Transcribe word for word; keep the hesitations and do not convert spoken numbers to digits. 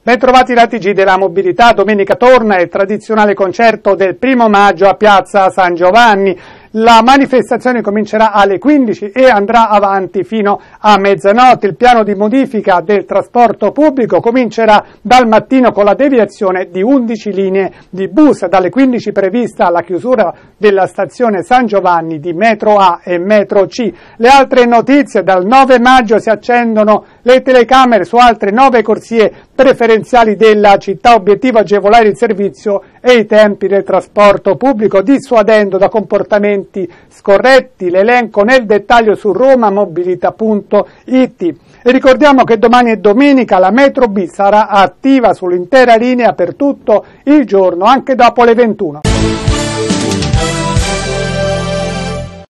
Ben trovati da T G della Mobilità. Domenica torna il tradizionale concerto del primo maggio a Piazza San Giovanni. La manifestazione comincerà alle quindici e andrà avanti fino a mezzanotte. Il piano di modifica del trasporto pubblico comincerà dal mattino con la deviazione di undici linee di bus. Dalle quindici prevista la chiusura della stazione San Giovanni di metro A e metro C. Le altre notizie: dal nove maggio si accendono le telecamere su altre nove corsie preferenziali della città. Obiettivo: agevolare il servizio e i tempi del trasporto pubblico, dissuadendo da comportamenti scorretti. L'elenco nel dettaglio su romamobilita punto it. E ricordiamo che domani è domenica, la metro B sarà attiva sull'intera linea per tutto il giorno, anche dopo le ventuno.